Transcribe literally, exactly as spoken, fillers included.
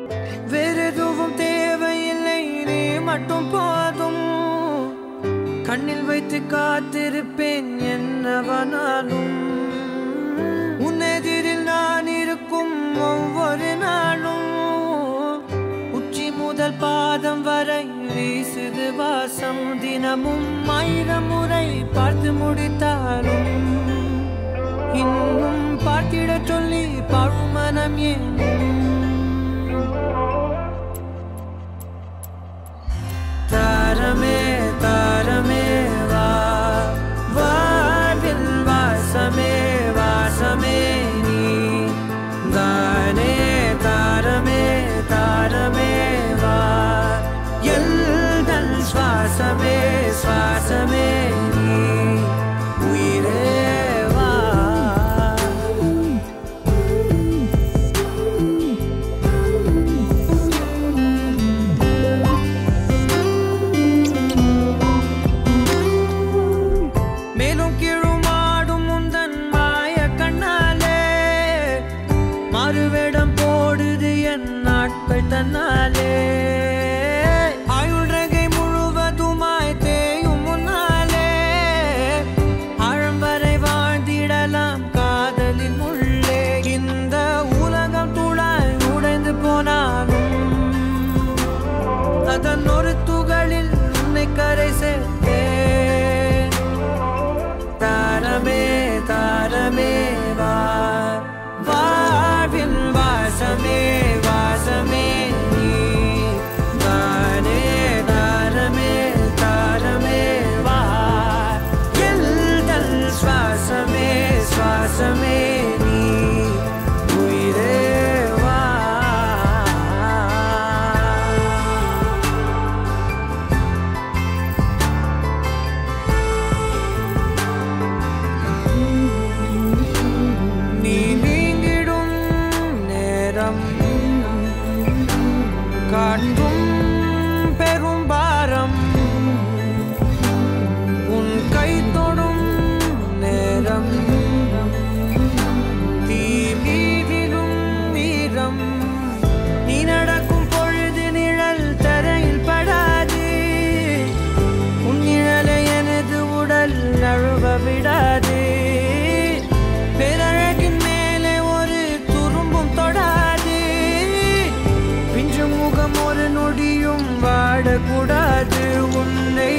வேறெதுவும் தேவையில்லை, நீ மட்டும் போதும். கண்ணில் வைத்து காத்திருப்பேன் என்னவனாலும். உன்னெதிரில் நான் இருக்கும் ஒவ்வொரு நாளும் உச்சி முதல் பாதம் வரை வீசுது வாசம். தினமும் ஆயிரம் முறை பார்த்து முடித்தாலும் இன்னும் பார்த்திட சொல்லி பழுமனம் ஏனும். தாரமே தாரமே வா, வாழ்வில் வாசமே வாசமே நீ தானே. தாரமே தாரமே வா, எல்தல் சுவாசமே சுவாசமே நீ உயிரே வா. மேலும் கீழுமாடும் முந்தன் மாய கண்ணாலே மாறுவேடம் போடுது என் நாட்கள் தன்னாலே. ஆயுள் ரகை முழுவதுமாய் தேயும் முன்னாலே ஆழம் வரை வாழ்ந்திடலாம் காதலின் உள்ளே. இந்த உலகம் துளாய் உடைந்து போனாலும் அதன் ஒரு துகளில் உன்னை கரை சேர்த்தேன். தாரமே தாரமே வா, வாழ்வின் வாசமே வாசமே நீ தானே. தாரமே தாரமே வா, எல்தல் சுவாசமே சுவாசமே நீ உயிரே வா. நீ நீங்கிடும் நேரம் காட்டும் பெரும் பாரம். உன் கை தொடும் நேரம் தீ மீதிலும் வீரம். நீ நடக்கும் பொழுது நிழல் தரையில் படாது, உன் நிழலை எனது உடல் நழுவ விடாது. பேரழகின் மேலே ஒரு துரும்பும் தொடாது, பிஞ்சு முகம் ஒரு நொடியும் வாடக்கூடாது. உன்னை